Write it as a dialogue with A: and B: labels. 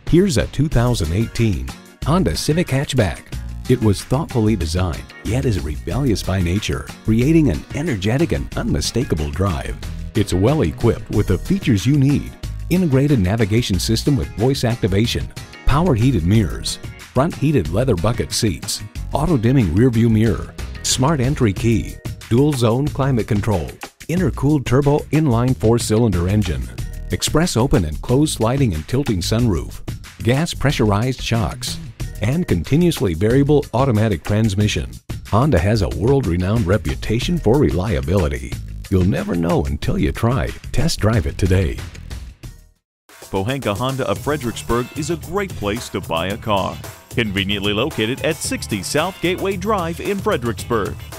A: Here's a 2018 Honda Civic Hatchback. It was thoughtfully designed, yet is rebellious by nature, creating an energetic and unmistakable drive. It's well equipped with the features you need: integrated navigation system with voice activation, power heated mirrors, front heated leather bucket seats, auto dimming rearview mirror, smart entry key, dual zone climate control, intercooled turbo inline 4-cylinder engine, express open and closed sliding and tilting sunroof, gas pressurized shocks, and continuously variable automatic transmission. Honda has a world-renowned reputation for reliability. You'll never know until you try. Test drive it today.
B: Pohanka Honda of Fredericksburg is a great place to buy a car. Conveniently located at 60 South Gateway Drive in Fredericksburg.